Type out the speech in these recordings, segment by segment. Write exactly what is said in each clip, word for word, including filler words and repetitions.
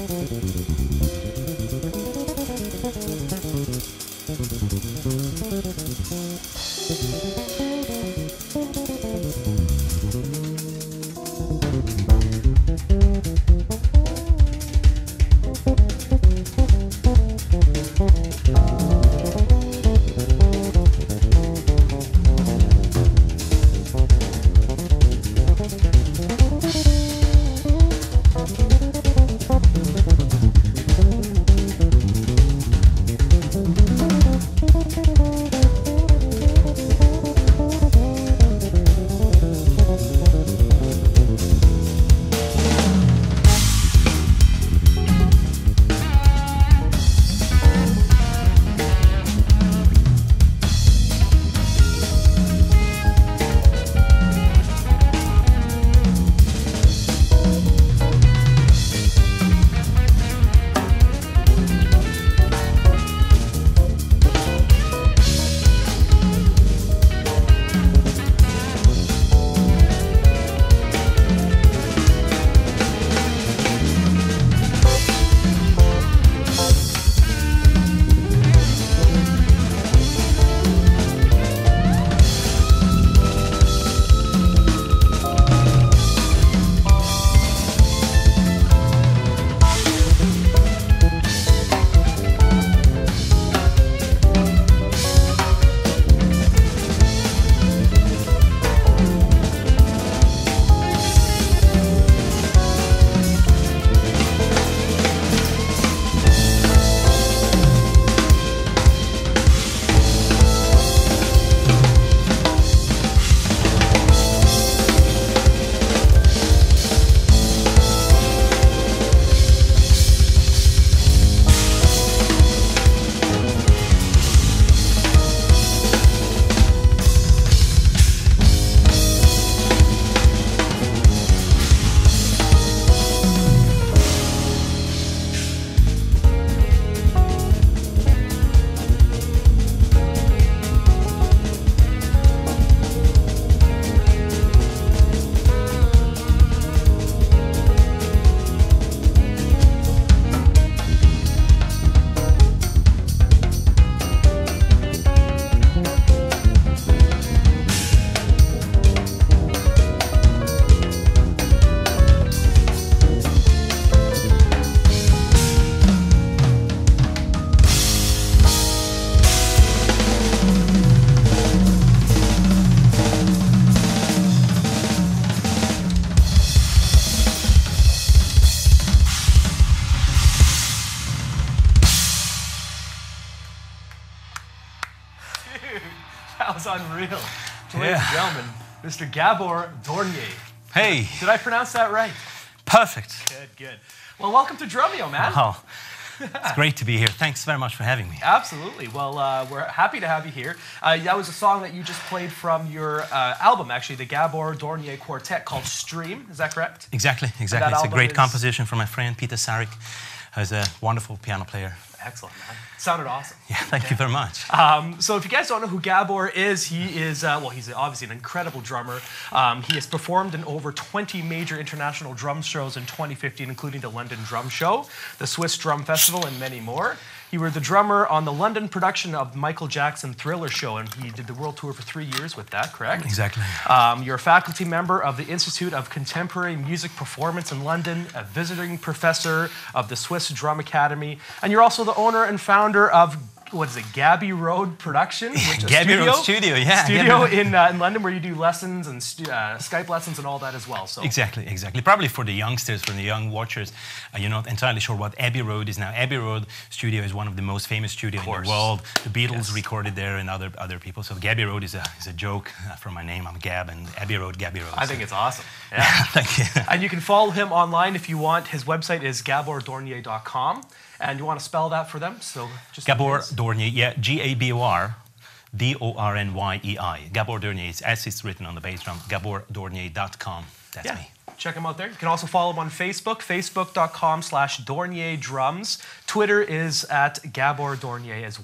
That was unreal. Yeah. Ladies and gentlemen, Mister Gabor Dornier. Hey. Did I pronounce that right? Perfect. Good, good. Well, welcome to Drumeo, man. Oh, it's great to be here. Thanks very much for having me. Absolutely. Well, uh, we're happy to have you here. Uh, that was a song that you just played from your uh, album, actually, the Gabor Dornier Quartet, called Stream. Is that correct? Exactly, exactly. It's a great is... composition from my friend Peter Sarek, who's a wonderful piano player. Excellent, man. Sounded awesome. Yeah, thank yeah. you very much. Um, so if you guys don't know who Gabor is, he is, uh, well, he's obviously an incredible drummer. Um, he has performed in over twenty major international drum shows in twenty fifteen, including the London Drum Show, the Swiss Drum Festival, and many more. You were the drummer on the London production of Michael Jackson Thriller Show, and he did the world tour for three years with that, correct? Exactly. Um, you're a faculty member of the Institute of Contemporary Music Performance in London, a visiting professor of the Swiss Drum Academy, and you're also the owner and founder of, what is it, Gabby Road Production? Which Gabby studio, Road Studio, yeah. Studio in, uh, in London, where you do lessons and uh, Skype lessons and all that as well. So Exactly, exactly. Probably for the youngsters, for the young watchers, uh, you're not entirely sure what Abbey Road is now. Abbey Road Studio is one of the most famous studios in the world. The Beatles yes. recorded there and other other people. So Gabby Road is a, is a joke uh, from my name. I'm Gab, and Abbey Road, Gabby Road. I so. think it's awesome. Yeah. Thank you. And you can follow him online if you want. His website is gabor dornier dot com. And you want to spell that for them? So just Gabor Dornier, yeah, G A B O R D O R N Y E I. Gabor Dornier, it's as it's written on the bass drum, gabor dornier dot com. That's yeah. me. Check him out there. You can also follow him on Facebook, facebook dot com slash Dornier Drums. Twitter is at Gabor Dornier as well.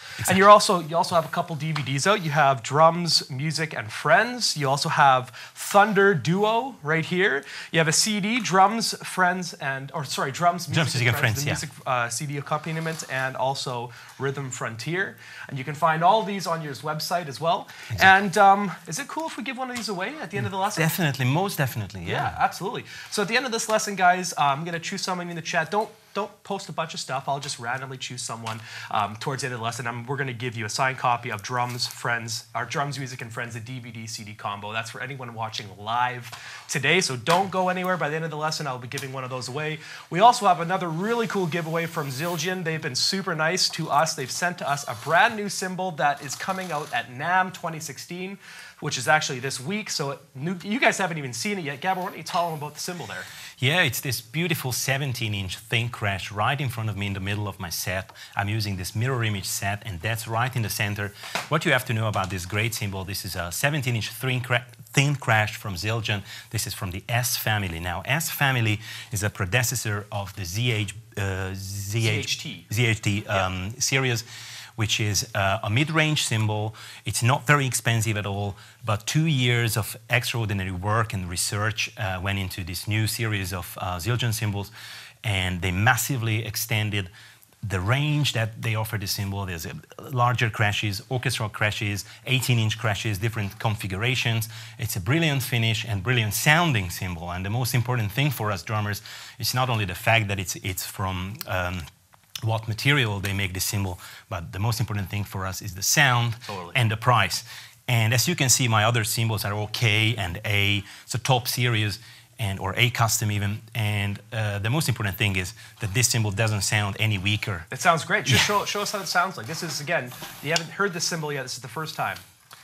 Exactly. And you're also you also have a couple D V Ds out. You have Drums, Music, and Friends. You also have Thunder Duo right here. You have a C D, Drums, Friends, and or sorry, Drums, Music, Drums, Music, and Friends. the yeah. music uh, C D accompaniment, and also Rhythm Frontier. And you can find all these on your website as well. Exactly. And um, is it cool if we give one of these away at the end of the lesson? Definitely, most definitely. Yeah, yeah absolutely. So at the end of this lesson, guys, uh, I'm going to choose someone in the chat. Don't Don't post a bunch of stuff. I'll just randomly choose someone um, towards the end of the lesson. I'm, we're going to give you a signed copy of Drums, Friends, our Drums, Music, and Friends, the D V D C D combo. That's for anyone watching live today. So don't go anywhere. By the end of the lesson, I'll be giving one of those away. We also have another really cool giveaway from Zildjian. They've been super nice to us. They've sent to us a brand new cymbal that is coming out at NAMM twenty sixteen, which is actually this week. So it, new, you guys haven't even seen it yet. Gabor, why don't you tell them about the cymbal there? Yeah, it's this beautiful seventeen inch thin crash right in front of me in the middle of my set. I'm using this mirror image set, and that's right in the center. What you have to know about this great cymbal, this is a seventeen inch thin, cra thin crash from Zildjian. This is from the S family. Now, S family is a predecessor of the Z H, uh, Z H, Z H T, Z H T um, yeah. series, which is uh, a mid-range cymbal. It's not very expensive at all, but two years of extraordinary work and research uh, went into this new series of uh, Zildjian cymbals, and they massively extended the range that they offer the cymbal. There's uh, larger crashes, orchestral crashes, eighteen inch crashes, different configurations. It's a brilliant finish and brilliant sounding cymbal, and the most important thing for us drummers is not only the fact that it's, it's from um, what material they make the cymbal, but the most important thing for us is the sound totally. and the price. And as you can see, my other cymbals are all K and A, so top series, and or A custom even. And uh, the most important thing is that this cymbal doesn't sound any weaker. It sounds great. Just yeah. show, show us how it sounds like. This is, again, you haven't heard this cymbal yet. This is the first time.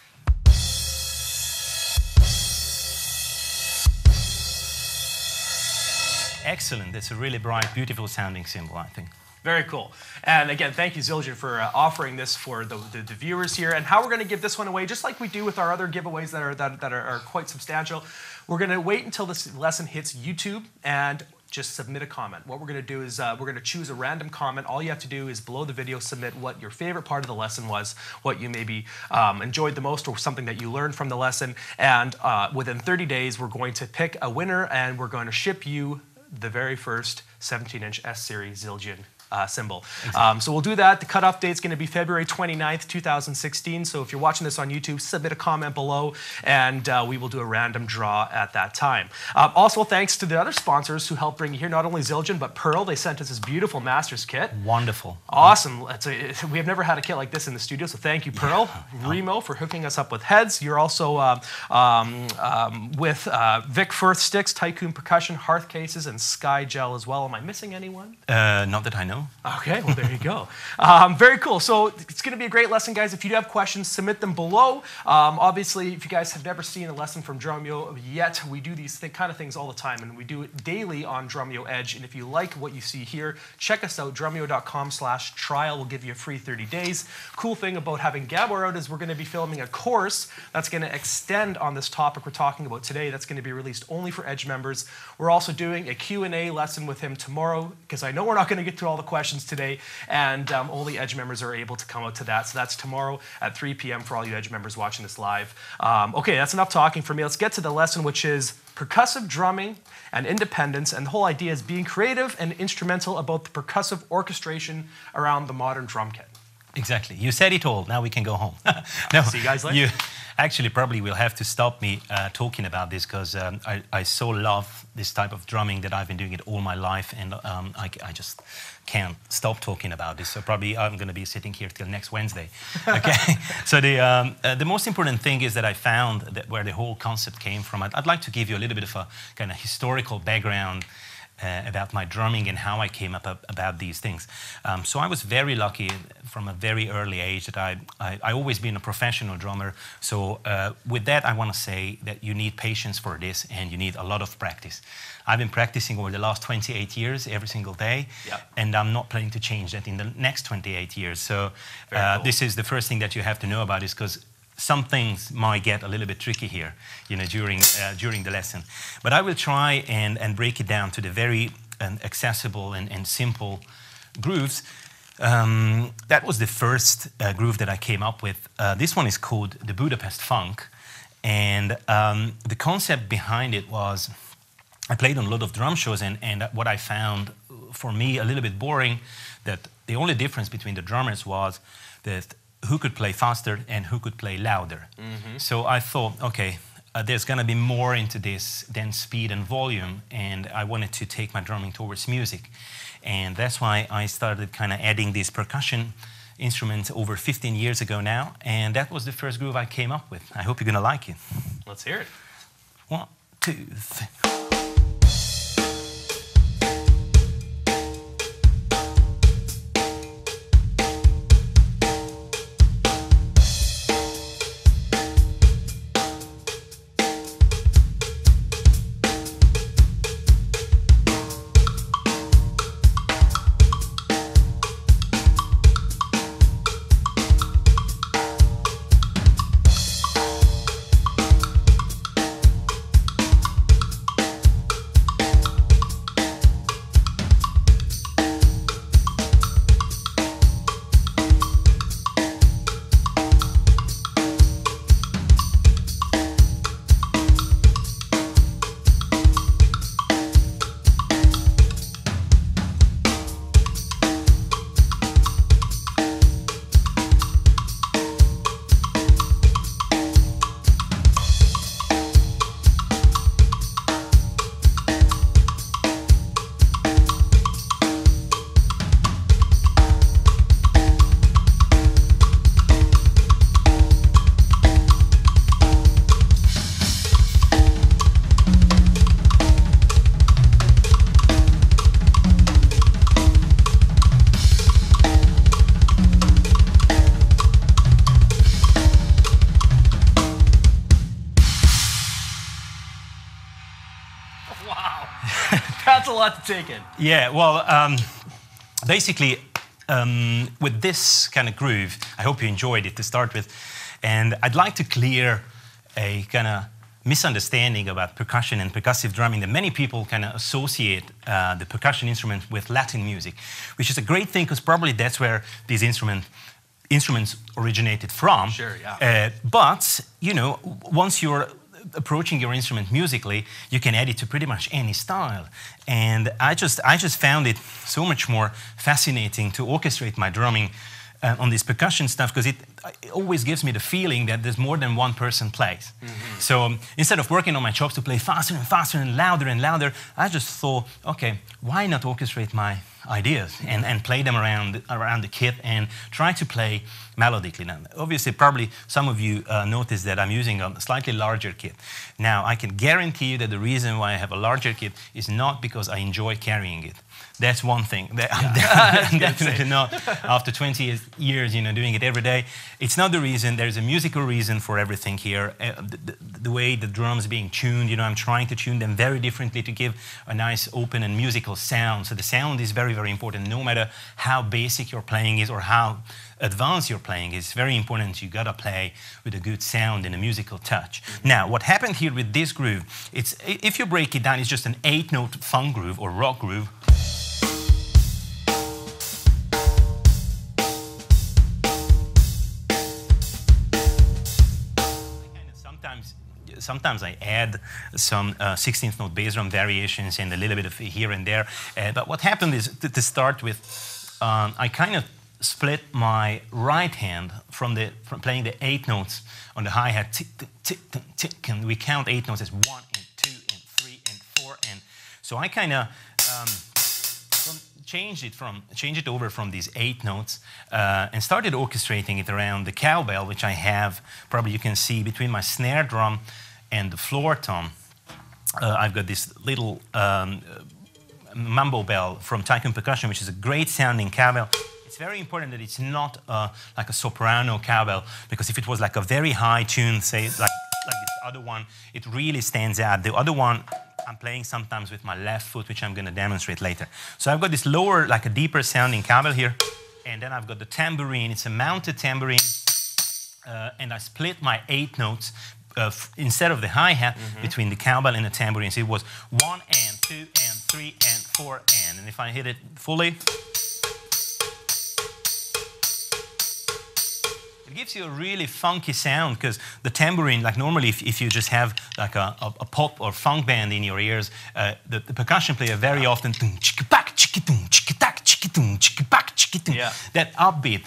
Excellent. It's a really bright, beautiful sounding cymbal, I think. Very cool. And again, thank you, Zildjian, for uh, offering this for the, the, the viewers here. And how we're going to give this one away, just like we do with our other giveaways that are, that, that are, are quite substantial, we're going to wait until this lesson hits YouTube and just submit a comment. What we're going to do is uh, we're going to choose a random comment. All you have to do is below the video submit what your favorite part of the lesson was, what you maybe um, enjoyed the most, or something that you learned from the lesson. And uh, within thirty days, we're going to pick a winner, and we're going to ship you the very first seventeen inch S series Zildjian Uh, cymbal. Exactly. Um, so we'll do that. The cutoff date is going to be February twenty-ninth, two thousand sixteen. So if you're watching this on YouTube, submit a comment below, and uh, we will do a random draw at that time. Um, also, thanks to the other sponsors who helped bring you here, not only Zildjian, but Pearl. They sent us this beautiful Masters kit. Wonderful. Awesome. It's a, we have never had a kit like this in the studio, so thank you, Pearl. Yeah. Remo for hooking us up with heads. You're also uh, um, um, with uh, Vic Firth sticks, Tycoon percussion, hearth cases, and Sky Gel as well. Am I missing anyone? Uh, not that I know. Okay, well, there you go. Um, very cool. So it's going to be a great lesson, guys. If you do have questions, submit them below. Um, obviously, if you guys have never seen a lesson from Drumeo yet, we do these th kind of things all the time, and we do it daily on Drumeo Edge. And if you like what you see here, check us out, drumeo dot com slash trial. We'll give you a free thirty days. Cool thing about having Gabor out is we're going to be filming a course that's going to extend on this topic we're talking about today. That's going to be released only for Edge members. We're also doing a Q and A lesson with him tomorrow, because I know we're not going to get to all the questions today, and um, only Edge members are able to come out to that. So that's tomorrow at three p m for all you Edge members watching this live. Um, okay, that's enough talking for me. Let's get to the lesson, which is percussive drumming and independence. And the whole idea is being creative and instrumental about the percussive orchestration around the modern drum kit. Exactly. You said it all. Now we can go home. No, see you guys later. You actually probably will have to stop me uh, talking about this, because um, I, I so love this type of drumming that I've been doing it all my life, and um, I, I just can't stop talking about this. So probably I'm going to be sitting here till next Wednesday. Okay. So the um, uh, the most important thing is that I found that where the whole concept came from. I'd, I'd like to give you a little bit of a kind of historical background Uh, about my drumming and how I came up, up about these things. Um, so I was very lucky from a very early age that I, I, I always been a professional drummer. So uh, with that, I want to say that you need patience for this, and you need a lot of practice. I've been practicing over the last twenty-eight years, every single day, yep. and I'm not planning to change that in the next twenty-eight years. So uh, cool. This is the first thing that you have to know about this, because some things might get a little bit tricky here, you know, during uh, during the lesson. But I will try and, and break it down to the very um, accessible and, and simple grooves. Um, that was the first uh, groove that I came up with. Uh, this one is called the Budapest Funk. And um, the concept behind it was, I played on a lot of drum shows, and, and what I found, for me, a little bit boring, that the only difference between the drummers was that who could play faster and who could play louder. Mm-hmm. So I thought, okay, uh, there's going to be more into this than speed and volume, and I wanted to take my drumming towards music. And that's why I started kind of adding these percussion instruments over fifteen years ago now, and that was the first groove I came up with. I hope you're going to like it. Let's hear it. One, two, three. Wow, that's a lot to take in. Yeah, well, um, basically, um, with this kind of groove, I hope you enjoyed it to start with, and I'd like to clear a kind of misunderstanding about percussion and percussive drumming that many people kind of associate uh, the percussion instrument with Latin music, which is a great thing because probably that's where these instrument, instruments originated from. Sure, yeah. Uh, but, you know, once you're approaching your instrument musically, you can add it to pretty much any style. And I just, I just found it so much more fascinating to orchestrate my drumming uh, on this percussion stuff, because it, it always gives me the feeling that there's more than one person plays. Mm-hmm. So um, instead of working on my chops to play faster and faster and louder and louder, I just thought, okay, why not orchestrate my ideas and, and play them around, around the kit and try to play melodically. Now, obviously, probably some of you uh, noticed that I'm using a slightly larger kit. Now, I can guarantee you that the reason why I have a larger kit is not because I enjoy carrying it. That's one thing. That yeah. I'm definitely not. After twenty years, you know, doing it every day, it's not the reason. There's a musical reason for everything here. Uh, the, the, the way the drums being tuned, you know, I'm trying to tune them very differently to give a nice, open and musical sound. So the sound is very, very important. No matter how basic your playing is or how advanced your playing is, very important. You gotta play with a good sound and a musical touch. Mm-hmm. Now, what happened here with this groove? It's if you break it down, it's just an eight-note funk groove or rock groove. Sometimes I add some uh, sixteenth note bass drum variations and a little bit of here and there. Uh, but what happened is, to, to start with, um, I kind of split my right hand from, the, from playing the eight notes on the hi-hat, tick, tick, tick, tick, and we count eight notes as one and two and three and four. And so I kind of um, changed it from changed it over from these eight notes uh, and started orchestrating it around the cowbell, which I have, probably you can see between my snare drum and the floor tom. Uh, I've got this little um, mambo bell from Tycoon Percussion, which is a great sounding cowbell. It's very important that it's not uh, like a soprano cowbell, because if it was like a very high tune, say like, like this other one, it really stands out. The other one, I'm playing sometimes with my left foot, which I'm going to demonstrate later. So I've got this lower, like a deeper sounding cowbell here, and then I've got the tambourine. It's a mounted tambourine, uh, and I split my eight notes uh, instead of the hi-hat mm-hmm. between the cowbell and the tambourine. So it was one and two and three and four and, and if I hit it fully, It gives you a really funky sound because the tambourine, like normally if, if you just have like a, a, a pop or funk band in your ears, uh, the, the percussion player very often, yeah. that upbeat,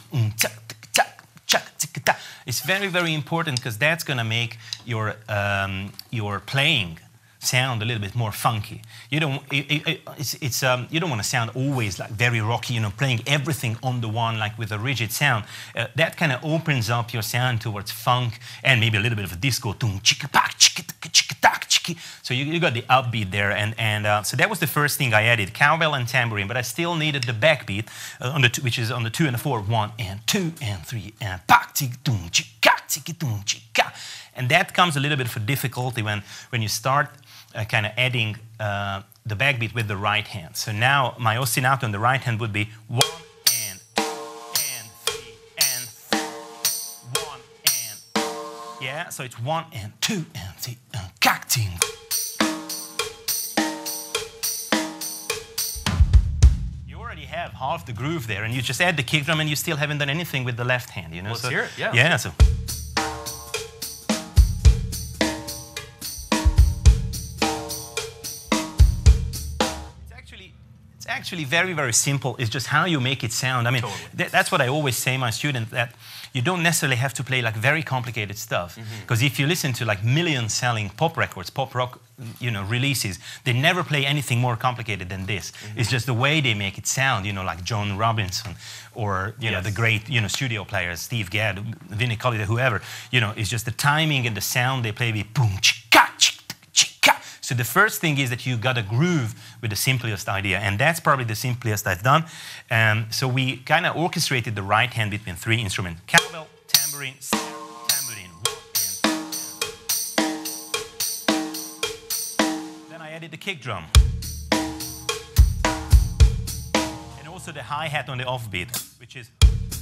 it's very, very important because that's going to make your, um, your playing sound a little bit more funky. You don't, it, it, it's, it's, um, you don't want to sound always like very rocky, you know, playing everything on the one, like with a rigid sound. Uh, that kind of opens up your sound towards funk and maybe a little bit of a disco. So you, you got the upbeat there, and, and uh, so that was the first thing I added, cowbell and tambourine, but I still needed the backbeat, uh, on the two, which is on the two and the four, one and two and three and and that comes a little bit of a difficulty when, when you start uh, kind of adding uh, the backbeat with the right hand. So now my ostinato on the right hand would be one and two and three and four, one and, yeah, so it's one and two and three and cacting. You already have half the groove there, and you just add the kick drum and you still haven't done anything with the left hand, you know? Let's so, hear it, yeah. Yeah, so. Actually very, very simple. It's just how you make it sound. I mean, totally. th that's what I always say to my students, that you don't necessarily have to play like very complicated stuff. Because mm-hmm. if you listen to like million-selling pop records, pop rock, you know, releases, they never play anything more complicated than this. Mm-hmm. It's just the way they make it sound, you know, like John Robinson or, you yes. know, the great, you know, studio players, Steve Gadd, Vinnie Colaiuta, whoever, you know, it's just the timing and the sound they play with boom, chika, chika, chika. So the first thing is that you got a groove with the simplest idea, and that's probably the simplest I've done. Um, so we kind of orchestrated the right hand between three instruments: cowbell, tambourine, snare, tambourine, one and. Then I added the kick drum, and also the hi-hat on the offbeat, which is.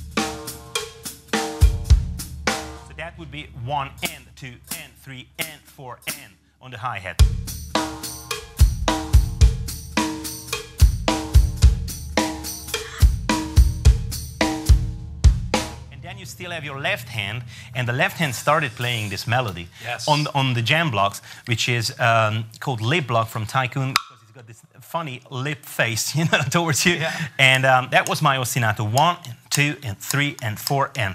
So that would be one and two and three and four and on the hi-hat. Then you still have your left hand, and the left hand started playing this melody yes. on, the, on the jam blocks, which is um, called Lip Block from Tycoon, because he's got this funny lip face, you know, towards you. Yeah. And um, that was my ostinato, one, and two, and three, and four, and.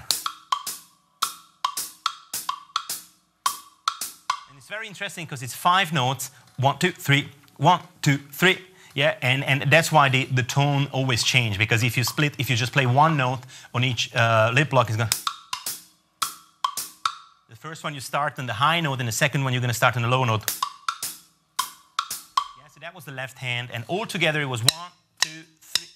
And it's very interesting because it's five notes, one, two, three, one, two, three. Yeah, and, and that's why the, the tone always changes, because if you split, if you just play one note on each uh, lip block, it's going to... The first one you start on the high note, and the second one you're going to start on the low note. Yeah, so that was the left hand, and all together it was one, two, three.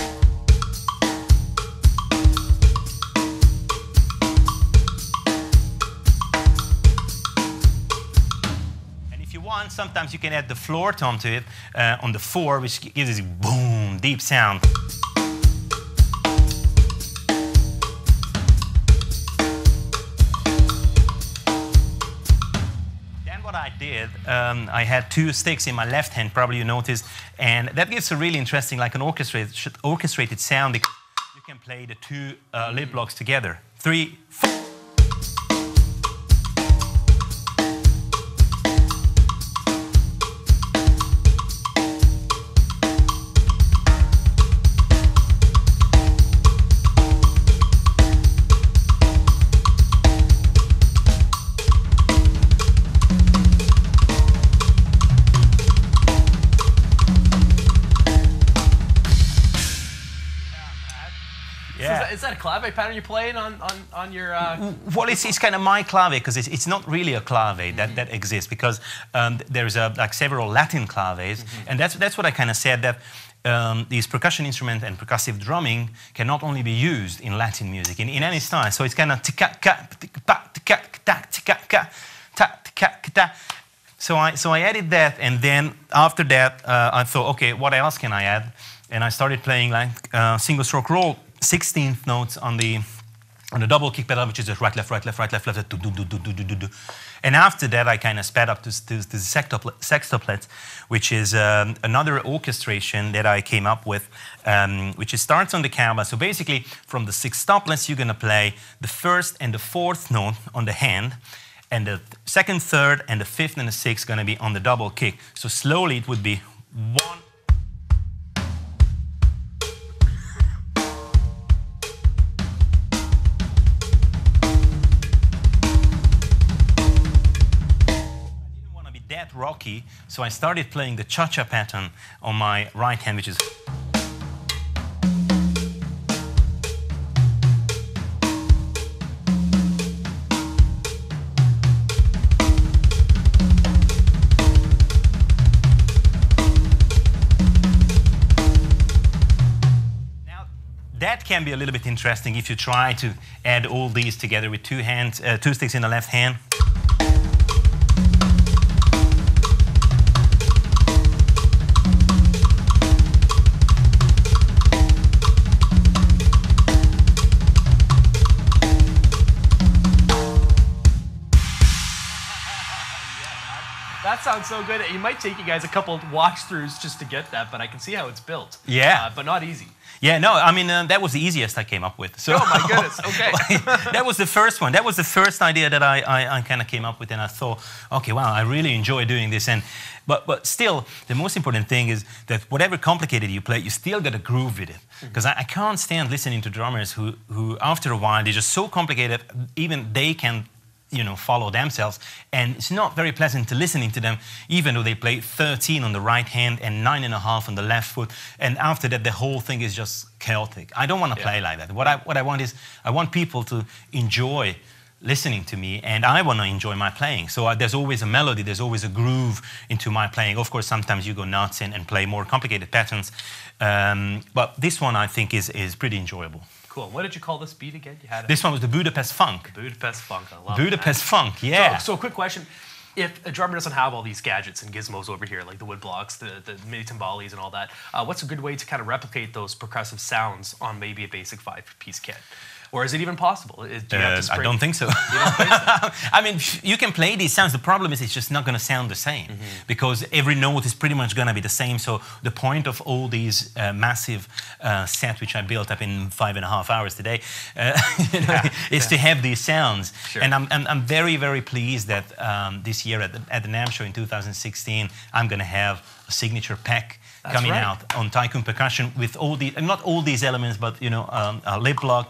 One, sometimes you can add the floor tone to it uh, on the four, which gives this boom, deep sound. Then what I did, um, I had two sticks in my left hand, probably you noticed, and that gives a really interesting, like an orchestrated, orchestrated sound, because you can play the two uh, lip blocks together. Three, four. Is that a clave pattern you're playing on, on, on your... Uh... Well, it's, it's kind of my clave, because it's, it's not really a clave that, mm-hmm. that exists, because um, there's a, like several Latin claves, mm-hmm. and that's, that's what I kind of said, that um, these percussion instruments and percussive drumming can not only be used in Latin music, in, in any style. So it's kind of... So I, so I added that, and then after that, uh, I thought, okay, what else can I add? And I started playing like uh, single stroke roll, sixteenth notes on the on the double kick pedal, which is just right, left, right, left, right, left, left, do, do, do, do, do, do, do, do. And after that, I kind of sped up to, to, to the sextuplet, sextuplet, which is um, another orchestration that I came up with, um, which is starts on the cowbell. So basically, from the sextuplets, you're going to play the first and the fourth note on the hand, and the second, third, and the fifth and the sixth going to be on the double kick. So slowly, it would be one. That rocky, so I started playing the cha-cha pattern on my right hand, which is. Now, that can be a little bit interesting if you try to add all these together with two hands, uh, two sticks in the left hand. That sounds so good. It might take you guys a couple of watch-throughs just to get that, but I can see how it's built. Yeah. Uh, but not easy. Yeah, no, I mean, uh, that was the easiest I came up with. So, oh, my goodness, okay. That was the first one. That was the first idea that I, I, I kind of came up with, and I thought, okay, wow, I really enjoy doing this. And But, but still, the most important thing is that whatever complicated you play, you still got a groove with it. Because mm-hmm. I, I can't stand listening to drummers who, who, after a while, they're just so complicated, even they can you know, follow themselves, and it's not very pleasant to listening to them, even though they play thirteen on the right hand and nine and a half on the left foot, and after that the whole thing is just chaotic. I don't want to yeah. play like that. What I what I want is I want people to enjoy listening to me, and I want to enjoy my playing. So uh, there's always a melody, there's always a groove into my playing. Of course, sometimes you go nuts and, and play more complicated patterns, um, but this one I think is is pretty enjoyable. Cool. What did you call this beat again? You had it. This one was the Budapest Funk. The Budapest Funk. I love Budapest that. Funk, yeah. So, so, quick question. If a drummer doesn't have all these gadgets and gizmos over here, like the wood blocks, the, the mini timbales and all that, uh, what's a good way to kind of replicate those percussive sounds on maybe a basic five-piece kit? Or is it even possible? Is, do you uh, have to spring? I don't think so. You don't think so? I mean, you can play these sounds. The problem is it's just not going to sound the same mm-hmm. because every note is pretty much going to be the same. So the point of all these uh, massive uh, sets, which I built up in five and a half hours today, uh, you know, yeah. is yeah. to have these sounds. Sure. And I'm, I'm, I'm very, very pleased that um, this year at the, at the NAMM show in two thousand sixteen, I'm going to have a signature pack That's coming right. out on Tycoon Percussion with all the, not all these elements, but you know, um, a lip block,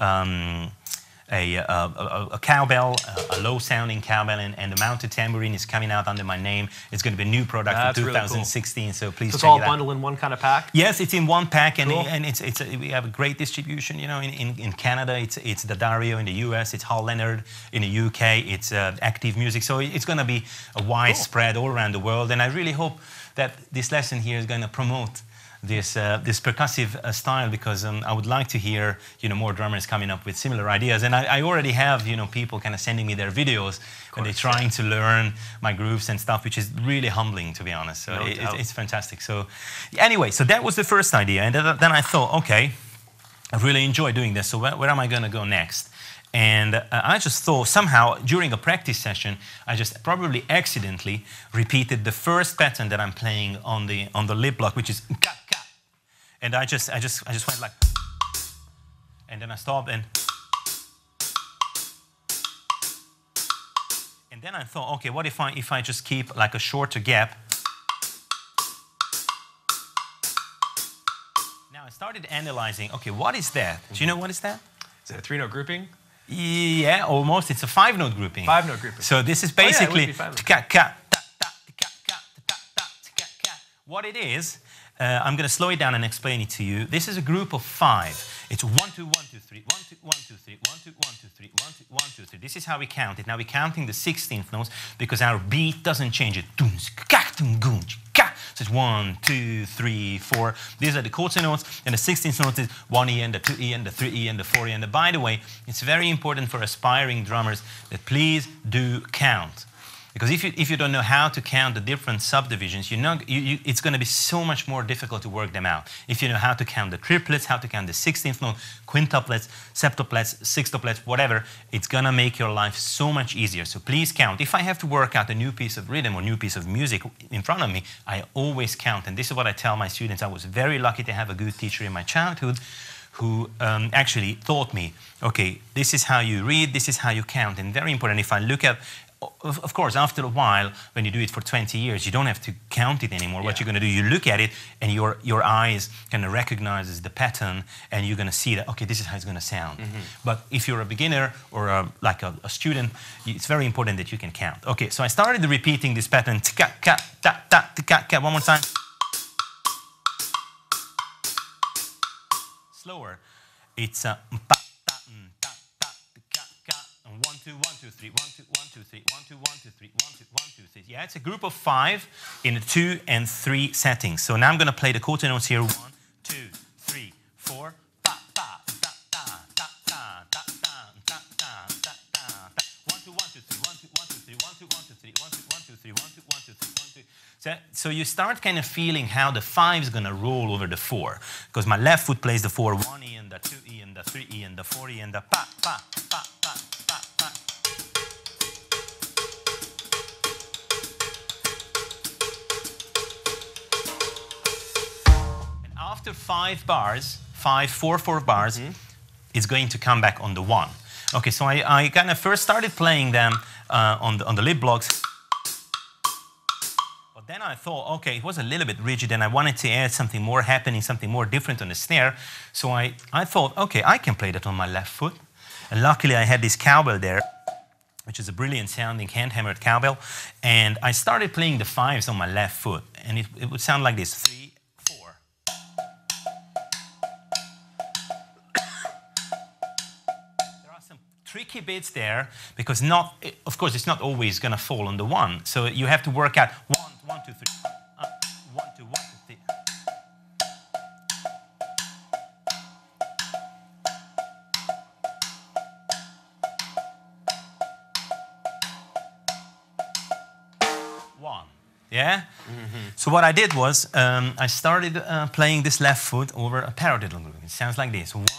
um, a, a, a, a cowbell, a, a low-sounding cowbell, and, and the mounted tambourine is coming out under my name. It's going to be a new product That's for two thousand sixteen, really cool. So please so it's check all it out. bundled in one kind of pack? Yes, it's in one pack, and, cool. it, and it's, it's a, we have a great distribution. You know, in, in, in Canada, it's it's the Dario in the U S, it's Hal Leonard in the U K, it's uh, Active Music. So it's going to be a wide cool. spread all around the world, and I really hope that this lesson here is going to promote this uh, this percussive uh, style, because um, I would like to hear you know more drummers coming up with similar ideas, and I, I already have you know people kind of sending me their videos course, and they're trying yeah. to learn my grooves and stuff, which is really humbling, to be honest. So no it, it's, it's fantastic. So anyway, so that was the first idea, and then I thought, okay, I really enjoy doing this. So where, where am I going to go next? And uh, I just thought somehow during a practice session, I just probably accidentally repeated the first pattern that I'm playing on the on the lip block, which is ka ka. And I just I just I just went like, and then I stopped and and then I thought, okay, what if I if I just keep like a shorter gap? Now I started analyzing. Okay, what is that? Do you know what is that? Is it a three-note grouping? Yeah, almost. It's a five-note grouping. Five-note grouping. So this is basically what it is. Uh, I'm going to slow it down and explain it to you. This is a group of five. It's one, two, one, two, three, one, two, one, two, three, one, two, one, two, three, one, two, one, two, three. This is how we count it. Now we're counting the sixteenth notes because our beat doesn't change it. So it's one, two, three, four. These are the quarter notes, and the sixteenth note is one E and the two E and the three E and the four E. And by the way, it's very important for aspiring drummers that please do count. Because if you, if you don't know how to count the different subdivisions, you know, you, you, it's going to be so much more difficult to work them out. If you know how to count the triplets, how to count the sixteenth note, quintuplets, septuplets, sextuplets, whatever, it's going to make your life so much easier. So please count. If I have to work out a new piece of rhythm or new piece of music in front of me, I always count. And this is what I tell my students. I was very lucky to have a good teacher in my childhood who um, actually taught me, okay, this is how you read, this is how you count. And very important, if I look at, of, of course, after a while, when you do it for twenty years, you don't have to count it anymore. Yeah. What you're going to do, you look at it, and your, your eyes kind of recognizes the pattern, and you're going to see that, okay, this is how it's going to sound. Mm-hmm. But if you're a beginner or a, like a, a student, it's very important that you can count. Okay, so I started repeating this pattern, one more time. Slower. It's a pa ta n ta ta ka ka and one two one two three one two one two three one two one two three one two one two three. Yeah, it's a group of five in a two and three settings. So now I'm going to play the quarter notes here. One, two, three, four. Pa pa ta ta ta ta ta ta ta ta ta ta. One two one two three one two one two three one two one two three one two one two three one two one two three one two. So, so you start kind of feeling how the five is going to roll over the four. Because my left foot plays the four, one E and the two E and the three E and the four E and the pa, pa, pa, pa, pa, pa. And after five bars, five, four, four bars, mm-hmm. it's going to come back on the one. Okay, so I, I kind of first started playing them uh, on, the, on the lip blocks. Then I thought, okay, it was a little bit rigid and I wanted to add something more happening, something more different on the snare. So I, I thought, okay, I can play that on my left foot. And luckily I had this cowbell there, which is a brilliant sounding hand-hammered cowbell. And I started playing the fives on my left foot. And it, it would sound like this, three, four. There are some tricky bits there because not, of course, it's not always going to fall on the one. So you have to work out one, one, two, three. Uh, one, two, one, two, three. One. Yeah? Mm-hmm. So what I did was um, I started uh, playing this left foot over a paradiddle groove. It sounds like this. One,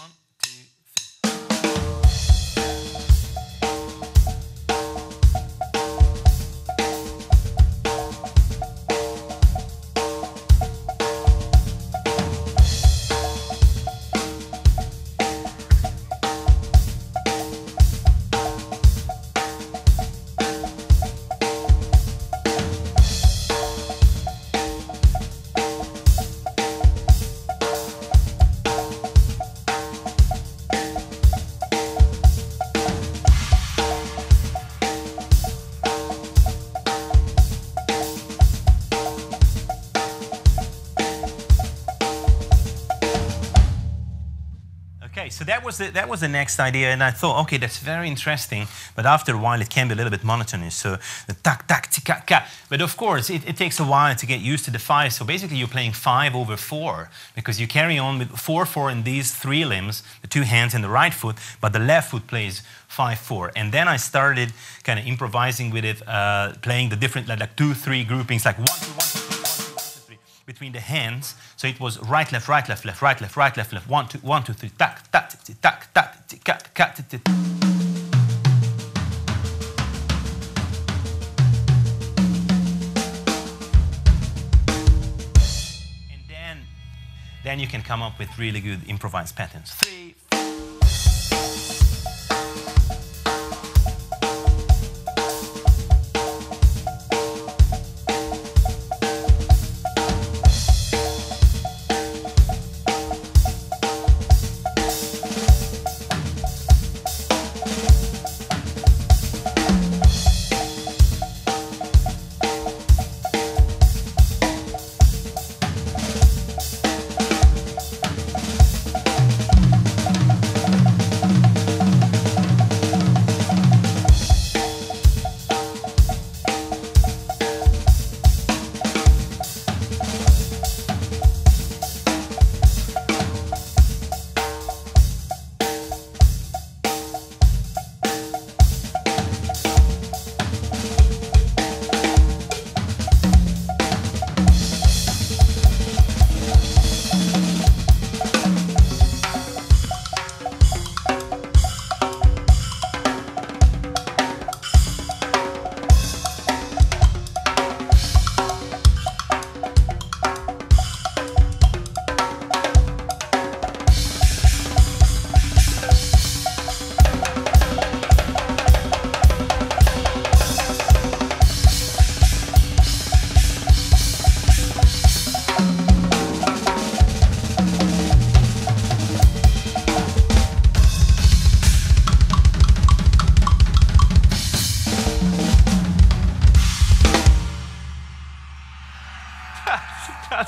so that was, the, that was the next idea, and I thought, okay, that's very interesting, but after a while it can be a little bit monotonous, so the tak, tak, tika, ka. But of course, it, it takes a while to get used to the five, so basically you're playing five over four, because you carry on with four, four in these three limbs, the two hands and the right foot, but the left foot plays five, four. And then I started kind of improvising with it, uh, playing the different, like, like two, three groupings, like one, two, one, two, three, one, two, one, two, three, between the hands. So it was right, left, right, left, left, right, left, right, left, left, one, two, one, two, three, tak, tak, tak, tak, tak, tak, tak. And then, then you can come up with really good improvised patterns. Three,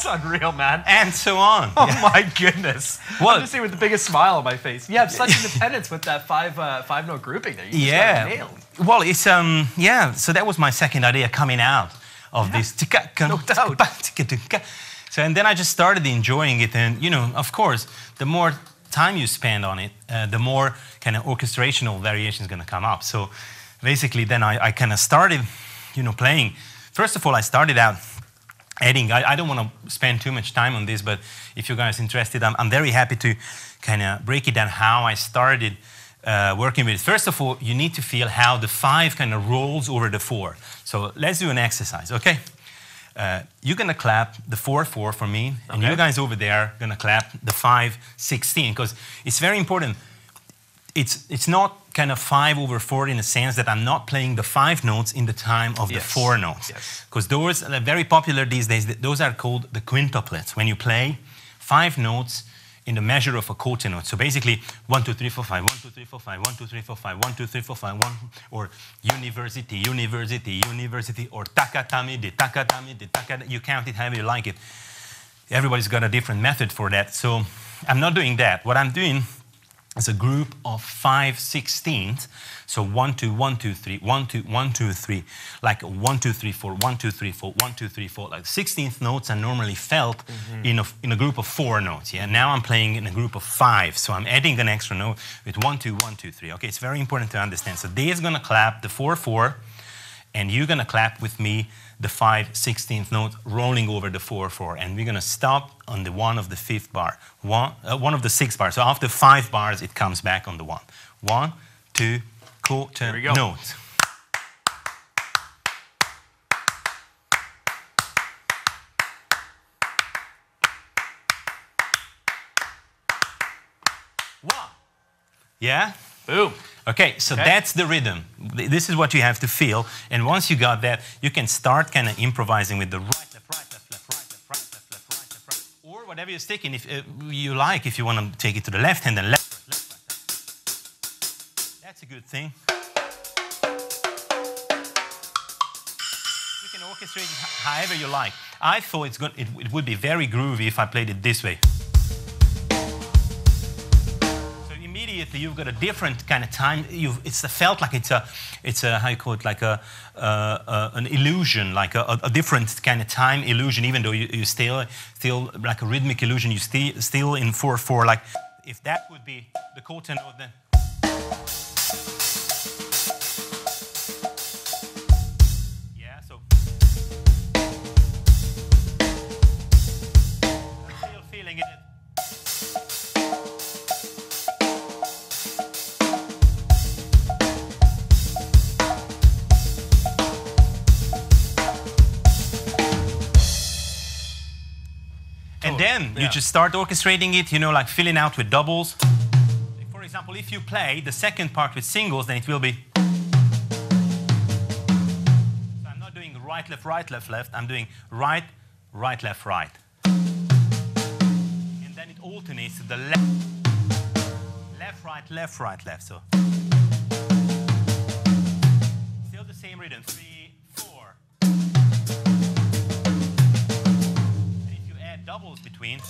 unreal, man. And so on. Oh yeah. my goodness. Well, I'm just saying with the biggest smile on my face. You have such independence with that five uh, five note grouping there. You just yeah. got it nailed. Well, it's um yeah. So that was my second idea coming out of Yeah. this. No doubt. So and then I just started enjoying it, and you know, of course, the more time you spend on it, uh, the more kind of orchestrational variation is going to come up. So basically, then I, I kind of started, you know, playing. First of all, I started out adding. I, I don't want to spend too much time on this, but if you guys are interested, I'm, I'm very happy to kind of break it down how I started uh, working with it. First of all, you need to feel how the five kind of rolls over the four. So let's do an exercise, okay? Uh, you're gonna clap the four four for me, and okay. you guys over there are gonna clap the five sixteen, because it's very important. It's it's not kind of five over four in the sense that I'm not playing the five notes in the time of yes. the four notes, because yes. those are very popular these days. Those are called the quintuplets. When you play five notes in the measure of a quarter note. So basically, one, two, three, four, five, one, two, three, four, five, one, two, three, four, five, one, two, three, four, five, one, or university, university, university, or takatami, de takatami, de takatami. You count it however you like it. Everybody's got a different method for that. So I'm not doing that. What I'm doing is a group of five sixteenths. So one, two, one, two, three, one, two, one, two, three, like one, two, three, four, one, two, three, four, one, two, three, four. Like sixteenth notes are normally felt mm-hmm. in, a, in a group of four notes. Yeah. Now I'm playing in a group of five, so I'm adding an extra note with one, two, one, two, three. Okay, it's very important to understand. So Dave's gonna clap the four, four, and you're gonna clap with me the five sixteenth note rolling over the four, four, and we're gonna stop on the one of the fifth bar, one, uh, one of the six bars. So after five bars, it comes back on the one. One, two, quarter note. One. Yeah? Boom. Okay, so okay. that's the rhythm. This is what you have to feel. And once you got that, you can start kind of improvising with the right, left, right, left, left, right, left, right, left, left, right, left, right. Or whatever you're sticking, if uh, you like, if you want to take it to the left hand, then left, left, left, left. That's a good thing. You can orchestrate it however you like. I thought it's good, it, it would be very groovy if I played it this way. Immediately, you've got a different kind of time. You've, it's felt like it's a, it's a how you call it, like a, uh, uh, an illusion, like a, a different kind of time illusion. Even though you, you still, still like a rhythmic illusion, you still, still in four four. Like if that would be the quarter note, then. Yeah. So. I'm still feeling it. And then yeah. you just start orchestrating it, you know, like filling out with doubles. For example, if you play the second part with singles, then it will be. So I'm not doing right, left, right, left, left. I'm doing right, right, left, right. And then it alternates to the left, left, right, left, right, left. So still the same rhythm. Three, four. Doubles between.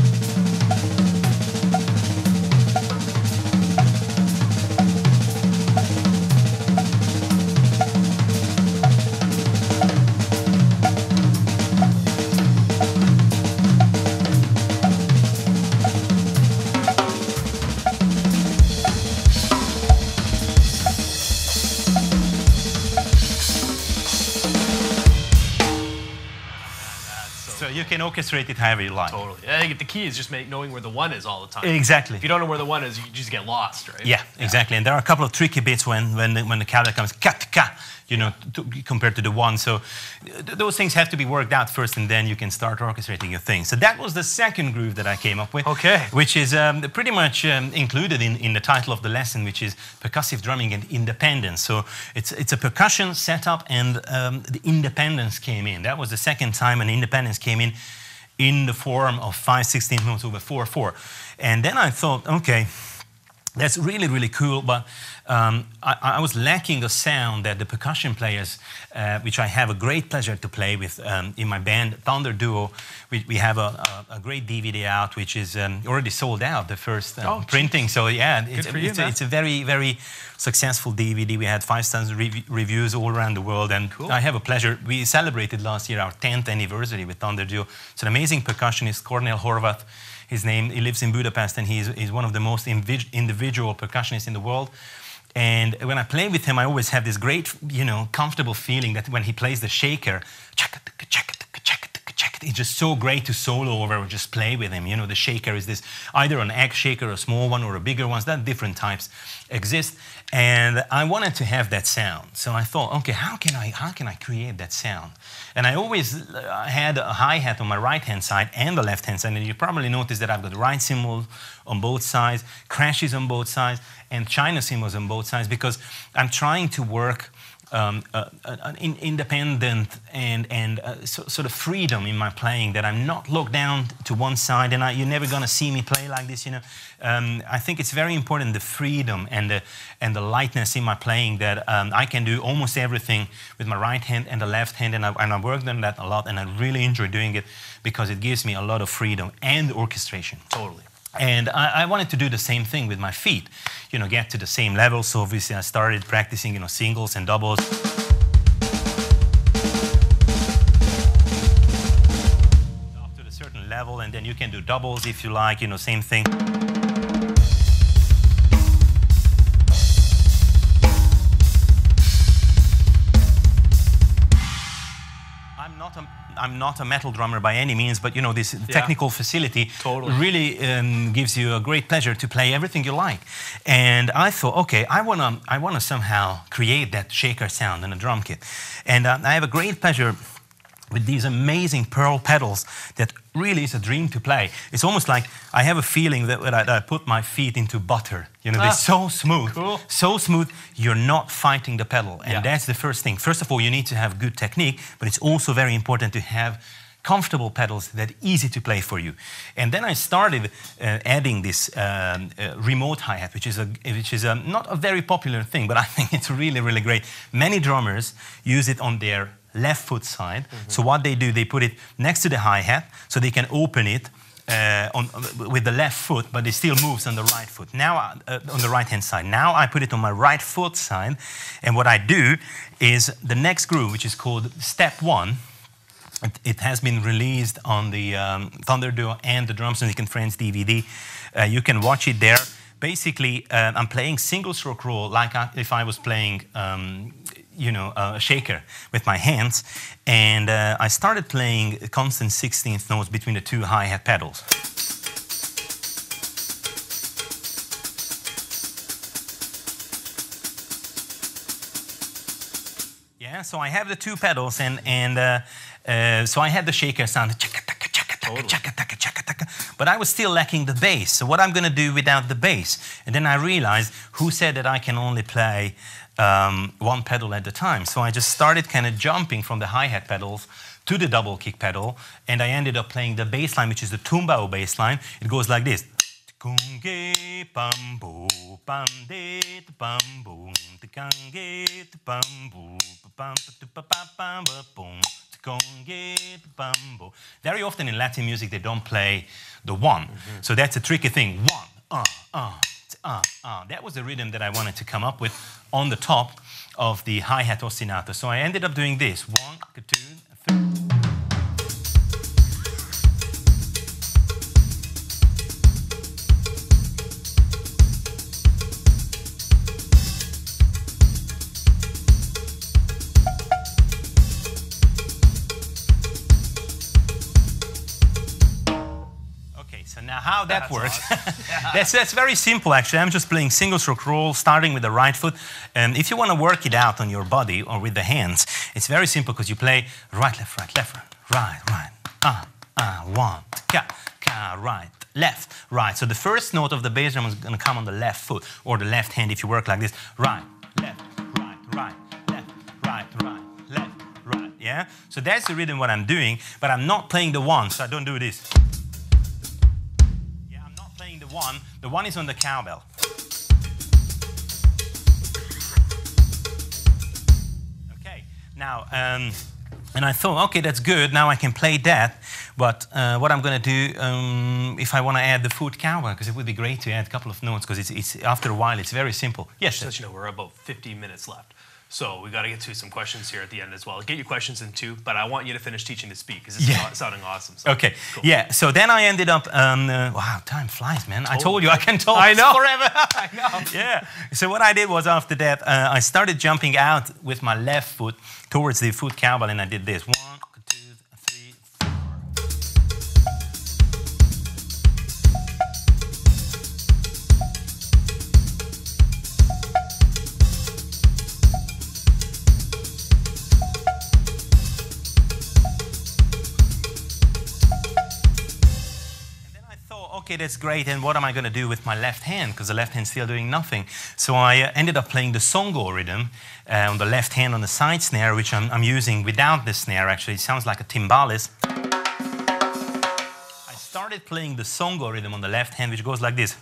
So you can orchestrate it however you like. Totally. I think the key is just make, knowing where the one is all the time. Exactly. If you don't know where the one is, you just get lost, right? Yeah, yeah. exactly. And there are a couple of tricky bits when when the, when the cavalry comes kat ka, you know, to, compared to the one. So th those things have to be worked out first, and then you can start orchestrating your thing. So that was the second groove that I came up with. Okay. Which is um, pretty much um, included in, in the title of the lesson, which is percussive drumming and independence. So it's it's a percussion setup, and um, the independence came in. That was the second time an independence came in. In the form of five sixteenth notes over four four. And then I thought, okay, that's really, really cool, but um, I, I was lacking a sound that the percussion players, uh, which I have a great pleasure to play with um, in my band, Thunder Duo. We, we have a, a, a great D V D out, which is um, already sold out, the first um, oh, printing. So yeah, it's, for you, it's, a, it's a very, very successful D V D. We had five stars rev reviews all around the world, and cool. I have a pleasure. We celebrated last year our tenth anniversary with Thunder Duo. It's an amazing percussionist, Kornél Horváth. His name, he lives in Budapest, and he's, he's one of the most individual percussionists in the world. And when I play with him, I always have this great, you know, comfortable feeling that when he plays the shaker, it's just so great to solo over or just play with him. You know, the shaker is this, either an egg shaker, a small one, or a bigger one. That different types exist. And I wanted to have that sound. So I thought, okay, how can I, how can I create that sound? And I always had a hi-hat on my right-hand side and the left-hand side. And you probably noticed that I've got right cymbals on both sides, crashes on both sides, and China cymbals on both sides, because I'm trying to work Um, uh, uh, in, independent and, and uh, so, sort of freedom in my playing, that I'm not locked down to one side, and I, you're never going to see me play like this, you know. Um, I think it's very important, the freedom and the, and the lightness in my playing, that um, I can do almost everything with my right hand and the left hand, and I, and I worked on that a lot, and I really enjoy doing it because it gives me a lot of freedom and orchestration. Totally. And I, I wanted to do the same thing with my feet, you know, get to the same level. So obviously I started practicing, you know, singles and doubles. Up to a certain level, and then you can do doubles if you like, you know, same thing. I'm not a I'm not a metal drummer by any means, but you know, this yeah. technical facility totally. really um, gives you a great pleasure to play everything you like. And I thought, okay, I wanna, I wanna somehow create that shaker sound in a drum kit. And uh, I have a great pleasure with these amazing pearl pedals that really is a dream to play. It's almost like I have a feeling that when I, that I put my feet into butter. You know, ah, they're so smooth, cool. so smooth, you're not fighting the pedal. And yeah. that's the first thing. First of all, you need to have good technique, but it's also very important to have comfortable pedals that are easy to play for you. And then I started uh, adding this um, uh, remote hi-hat, which is, a, which is a, not a very popular thing, but I think it's really, really great. Many drummers use it on their left foot side. Mm-hmm. So what they do, they put it next to the hi-hat so they can open it uh, on, with the left foot, but it still moves on the right foot. Now, uh, on the right-hand side. Now I put it on my right foot side, and what I do is the next groove, which is called Step One. It, it has been released on the um, Thunder Duo and the Drums Music and Friends D V D. Uh, you can watch it there. Basically, uh, I'm playing single stroke roll like I, if I was playing um, you know, a shaker with my hands, and uh, I started playing constant sixteenth notes between the two hi-hat pedals. Yeah, so I have the two pedals, and and uh, uh, so I had the shaker sound, totally. But I was still lacking the bass. So what I'm going to do without the bass? And then I realized, who said that I can only play um, one pedal at a time? So I just started kind of jumping from the hi-hat pedals to the double kick pedal, and I ended up playing the bass line, which is the tumbao bass line. It goes like this. Very often in Latin music they don't play the one, mm-hmm. so that's a tricky thing. One, uh, uh, uh, uh. That was the rhythm that I wanted to come up with on the top of the hi-hat ostinato. So I ended up doing this: one, two, three. So now how that that's works, awesome. yeah. that's, that's very simple actually. I'm just playing single stroke roll, starting with the right foot. And if you want to work it out on your body or with the hands, it's very simple, because you play right, left, right, left, right, right, right, ah, ah, one, ka, ka, right, left, right. So the first note of the bass drum is going to come on the left foot, or the left hand if you work like this. Right, left, right, right, left, right, right, left, right, yeah? So that's the rhythm what I'm doing, but I'm not playing the one, so I don't do this. The one, the one is on the cowbell. Now, um, and I thought, okay, that's good. Now I can play that. But uh, what I'm going to do, um, if I want to add the foot cowbell, because it would be great to add a couple of notes, because it's, it's after a while, it's very simple. Yes. Just so you know, we're about fifteen minutes left. So we got to get to some questions here at the end as well. I'll get your questions in too, but I want you to finish teaching to speak because this yeah. is sounding awesome. So, okay. Cool. Yeah. So then I ended up. Um, uh, wow, time flies, man. Totally. I told you I can talk I know. forever. I know. Yeah. So what I did was after that, uh, I started jumping out with my left foot towards the foot cowbell, and I did this. One, two, three, four. Okay, that's great, and what am I going to do with my left hand? Because the left hand's still doing nothing. So I uh, ended up playing the songo rhythm uh, on the left hand on the side snare, which I'm, I'm using without the snare, actually. It sounds like a timbales. I started playing the songo rhythm on the left hand, which goes like this.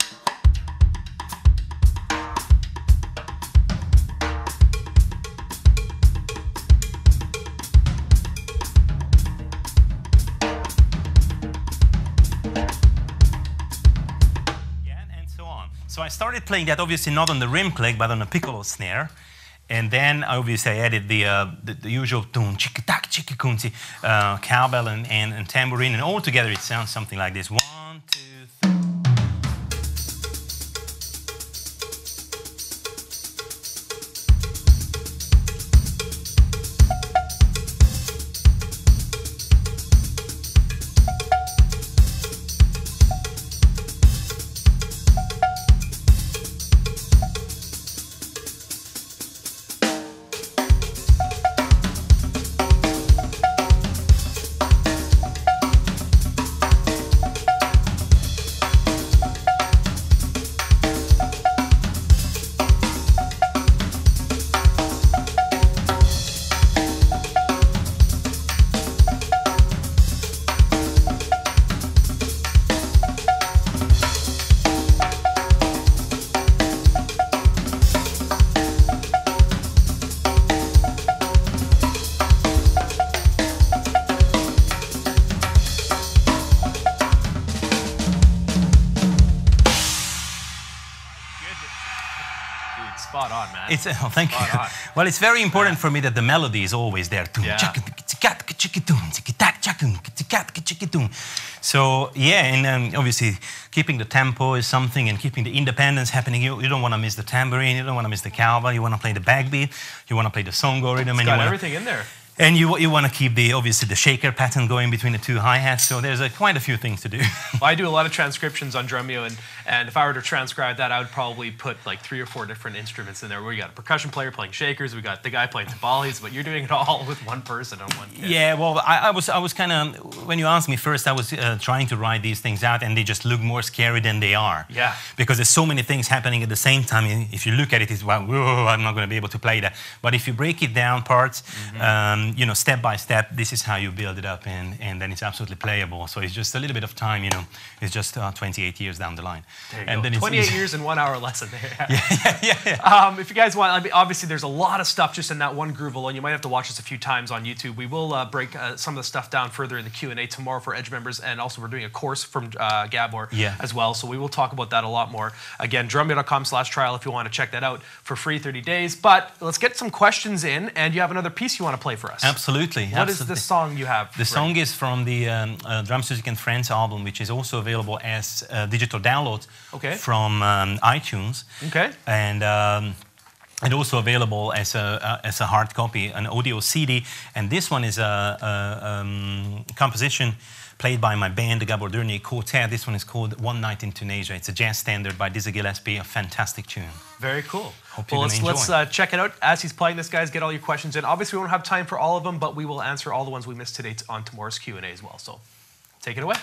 So I started playing that, obviously not on the rim click, but on a piccolo snare. And then obviously I added the, uh, the, the usual tune, chiki-tak, chiki-kunti, uh, cowbell and, and, and tambourine, and all together it sounds something like this. One, two, three. Spot on, man. It's, oh, thank Spot you. on. Well, it's very important for me that the melody is always there. Yeah. So, yeah, and um, obviously keeping the tempo is something, and keeping the independence happening. You, you don't want to miss the tambourine, you don't want to miss the cowbell, you want to play the backbeat, you want to play the songo rhythm. It's and got you wanna, everything in there. And you, you want to keep the, obviously, the shaker pattern going between the two hi-hats. So there's a, quite a few things to do. Well, I do a lot of transcriptions on Drumeo, and, and if I were to transcribe that, I would probably put like three or four different instruments in there. We got a percussion player playing shakers, we got the guy playing timbales, but you're doing it all with one person on one kit. Yeah, well, I, I was, I was kind of, when you asked me first, I was uh, trying to write these things out, and they just look more scary than they are. Yeah. Because there's so many things happening at the same time. If you look at it, it's, well, whoa, I'm not going to be able to play that. But if you break it down parts, mm-hmm. um, you know, step by step, this is how you build it up, and, and then it's absolutely playable. So it's just a little bit of time, you know. It's just uh, twenty-eight years down the line. There you and go. Then twenty-eight it's, years in one hour lesson. yeah, yeah, yeah. yeah. Um, if you guys want, I mean, obviously there's a lot of stuff just in that one groove alone. You might have to watch this a few times on YouTube. We will uh, break uh, some of the stuff down further in the Q and A tomorrow for Edge members, and also we're doing a course from uh, Gabor yeah. as well. So we will talk about that a lot more. Again, drumeo dot com slash trial if you want to check that out for free, thirty days. But let's get some questions in, and you have another piece you want to play for us. Absolutely. What absolutely. is the song you have? The song is from the um, uh, Drums Music and Friends album, which is also available as uh, digital download okay. from um, iTunes. Okay. And um, and also available as a uh, as a hard copy, an audio C D. And this one is a, a um, composition played by my band, the Gabor Dernier Quartet. This one is called One Night in Tunisia. It's a jazz standard by Dizzy Gillespie, a fantastic tune. Very cool. Hope well, you're let's, enjoy. let's uh, check it out. As he's playing this, guys, get all your questions in. Obviously, we won't have time for all of them, but we will answer all the ones we missed today on tomorrow's Q and A as well. So take it away.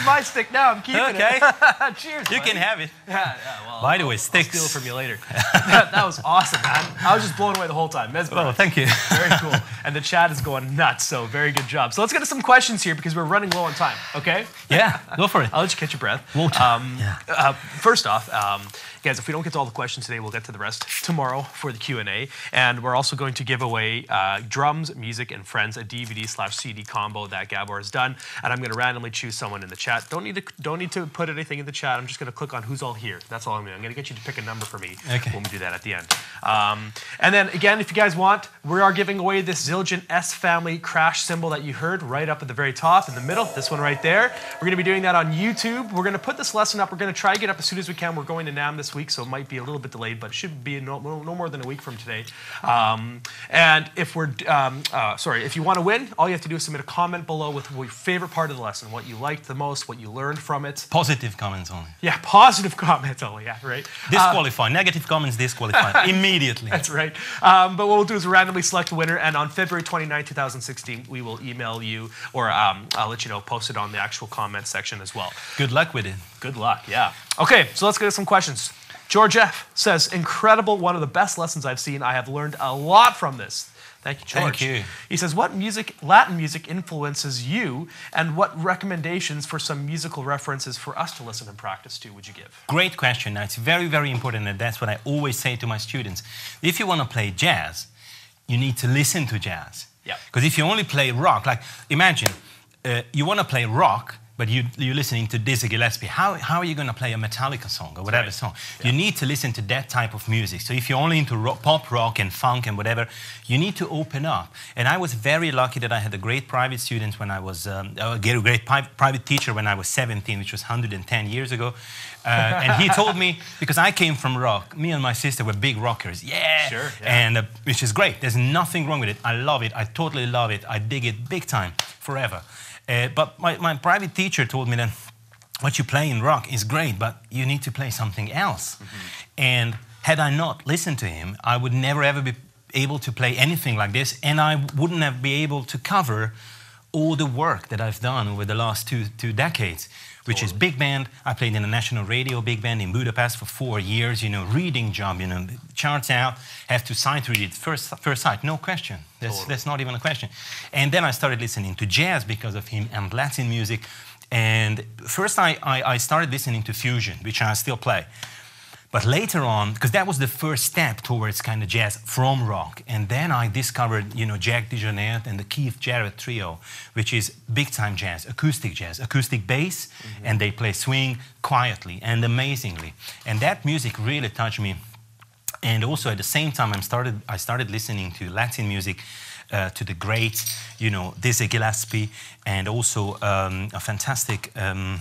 is my stick now. I'm keeping okay. it. Okay. Cheers. You buddy. can have it. Yeah, yeah. Well, by the way, I'll, sticks. I'll steal it from you later. that, that was awesome, man. I was just blown away the whole time. Mesmerized. Oh, thank you. Very cool. And the chat is going nuts. So very good job. So let's get to some questions here because we're running low on time. Okay. Yeah. Go for it. I'll let you catch your breath. Water. Um, yeah. uh, first off, um, guys, if we don't get to all the questions today, we'll get to the rest tomorrow for the Q and A. And we're also going to give away uh, Drums, Music, and Friends, a D V D slash C D combo that Gabor has done. And I'm going to randomly choose someone in the chat. Don't need to don't need to put anything in the chat. I'm just going to click on who's all here. That's all I'm doing. I'm going to get you to pick a number for me okay. when we do that at the end. Um, and then again, if you guys want, we are giving away this Zildjian S family crash cymbal that you heard right up at the very top in the middle. This one right there. We're going to be doing that on YouTube. We're going to put this lesson up. We're going to try to get up as soon as we can. We're going to NAMM this week, so it might be a little bit delayed, but it should be no, no more than a week from today. Um, and if we're, um, uh, sorry, if you want to win, all you have to do is submit a comment below with your favorite part of the lesson, what you liked the most, what you learned from it. Positive comments only. Yeah, positive comments only, yeah, right. Disqualify. Uh, Negative comments disqualify immediately. That's right. Um, but what we'll do is randomly select a winner, and on February twenty-ninth, two thousand sixteen, we will email you, or um, I'll let you know, post it on the actual comment section as well. Good luck with it. Good luck, yeah. Okay, so let's get to some questions. George F. says, incredible, one of the best lessons I've seen. I have learned a lot from this. Thank you, George. Thank you. He says, what music, Latin music influences you, and what recommendations for some musical references for us to listen and practice to would you give? Great question. Now, it's very, very important, and that's what I always say to my students. If you want to play jazz, you need to listen to jazz. Yeah. Because if you only play rock, like imagine uh, you want to play rock, but you, you're listening to Dizzy Gillespie. How, how are you going to play a Metallica song or whatever right. song? Yeah. You need to listen to that type of music. So if you're only into rock, pop rock and funk and whatever, you need to open up. And I was very lucky that I had a great private student when I was, um, a great private teacher when I was seventeen, which was one hundred ten years ago. Uh, and he told me, because I came from rock, me and my sister were big rockers. Yeah! Sure, yeah. And uh, which is great. There's nothing wrong with it. I love it. I totally love it. I dig it big time, forever. Uh, but my, my private teacher told me that what you play in rock is great, but you need to play something else. Mm-hmm. And had I not listened to him, I would never ever be able to play anything like this, and I wouldn't have been able to cover all the work that I've done over the last two, two decades, which totally. is big band. I played in a national radio big band in Budapest for four years, you know, reading job, you know, charts out, have to sight read it first, first sight, no question. That's, totally. that's not even a question. And then I started listening to jazz because of him and Latin music. And first I, I, I started listening to fusion, which I still play. But later on, because that was the first step towards kind of jazz from rock, and then I discovered, you know, Jack DeJohnette and the Keith Jarrett Trio, which is big-time jazz, acoustic jazz, acoustic bass, mm-hmm. and they play swing quietly and amazingly. And that music really touched me. And also at the same time, I started, I started listening to Latin music, uh, to the great, you know, Dizzy Gillespie, and also um, a fantastic um,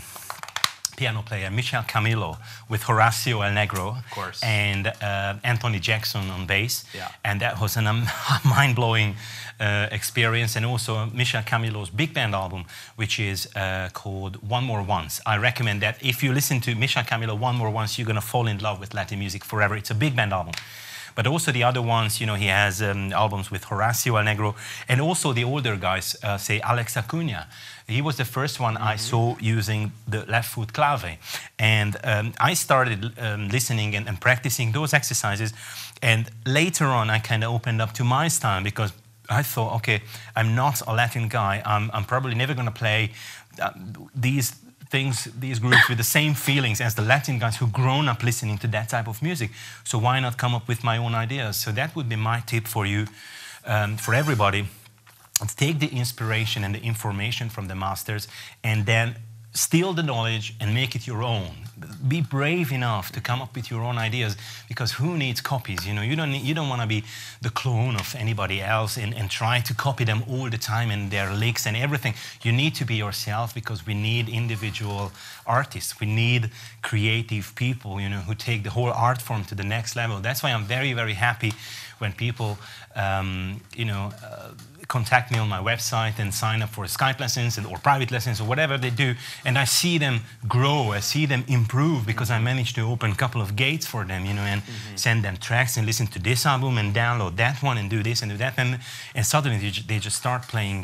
piano player, Michel Camilo, with Horacio El Negro, of course, and uh, Anthony Jackson on bass. Yeah. And that was a um, mind-blowing uh, experience. And also Michel Camilo's big band album, which is uh, called One More Once. I recommend that. If you listen to Michel Camilo One More Once, you're going to fall in love with Latin music forever. It's a big band album. But also the other ones, you know, he has um, albums with Horacio El Negro, and also the older guys, uh, say Alex Acuna. He was the first one mm-hmm. I saw using the left foot clave. And um, I started um, listening and, and practicing those exercises. And later on, I kind of opened up to my style because I thought, okay, I'm not a Latin guy. I'm, I'm probably never going to play uh, these things, these groups with the same feelings as the Latin guys who've grown up listening to that type of music. So why not come up with my own ideas? So that would be my tip for you, um, for everybody. Take the inspiration and the information from the masters and then steal the knowledge and make it your own. Be brave enough to come up with your own ideas, because who needs copies? You know, you don't need, you don't want to be the clone of anybody else and, and try to copy them all the time and their licks and everything. You need to be yourself, because we need individual artists. We need creative people, you know, who take the whole art form to the next level. That's why I'm very, very happy when people, um, you know, uh, contact me on my website and sign up for Skype lessons and, or private lessons or whatever they do, and I see them grow, I see them improve, because I managed to open a couple of gates for them, you know, and mm-hmm. send them tracks and listen to this album and download that one and do this and do that, and, and suddenly they, they just start playing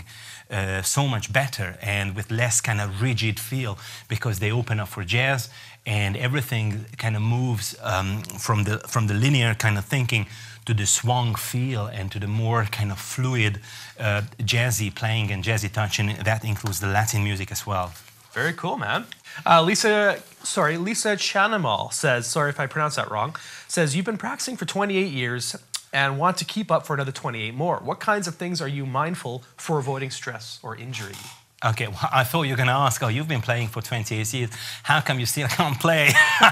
uh, so much better and with less kind of rigid feel, because they open up for jazz and everything kind of moves um, from the from the linear kind of thinking to the swung feel and to the more kind of fluid uh, jazzy playing and jazzy touch, and that includes the Latin music as well. Very cool, man. Uh, Lisa, sorry, Lisa Chanamal says, sorry if I pronounced that wrong, says, you've been practicing for twenty-eight years and want to keep up for another twenty-eight more. What kinds of things are you mindful for avoiding stress or injury? Okay, well, I thought you were going to ask, oh, you've been playing for twenty-eight years. How come you still can't play?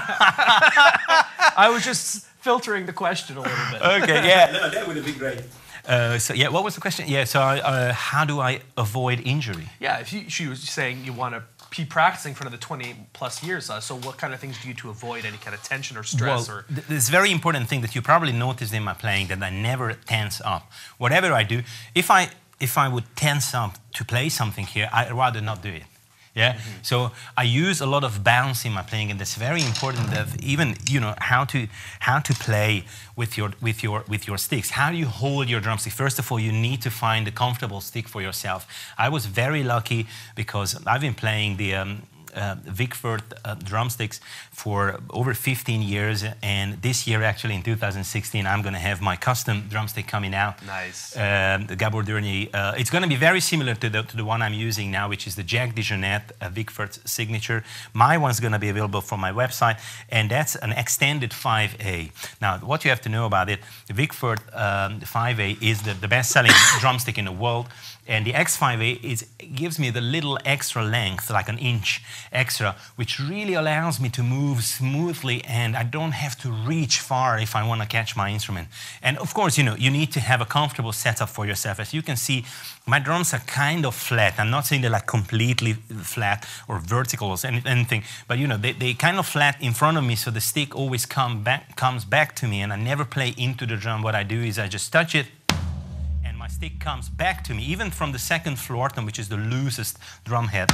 I was just filtering the question a little bit. Okay, yeah, no, that would have been great. Uh, so, yeah, what was the question? Yeah, so uh, how do I avoid injury? Yeah, if you, she was saying you want to be practicing for another twenty plus years. Uh, so what kind of things do you do to avoid any kind of tension or stress? Well, or th this very important thing that you probably noticed in my playing, that I never tense up. Whatever I do, if I if I would tense up to play something here, I'd rather not do it. Yeah. Mm-hmm. So I use a lot of bounce in my playing, and that's very important. That even you know how to how to play with your with your with your sticks. How do you hold your drumstick? First of all, you need to find a comfortable stick for yourself. I was very lucky because I've been playing the um, uh, Vickford uh, drumsticks for over fifteen years, and this year, actually in two thousand sixteen, I'm going to have my custom drumstick coming out. Nice. Um, the Gabor Dernier. Uh, it's going to be very similar to the, to the one I'm using now, which is the Jack DeJohnette uh, Vickford signature. My one's going to be available from my website, and that's an extended five A. Now, what you have to know about it, the Vickford um, five A is the, the best-selling drumstick in the world. And the X five A is, gives me the little extra length, like an inch extra, which really allows me to move smoothly, and I don't have to reach far if I want to catch my instrument. And of course, you know, you need to have a comfortable setup for yourself. As you can see, my drums are kind of flat. I'm not saying they're like completely flat or vertical or anything, but you know, they, they kind of flat in front of me, so the stick always come back, comes back to me, and I never play into the drum. What I do is I just touch it, my stick comes back to me, even from the second floor tom, which is the loosest drum head.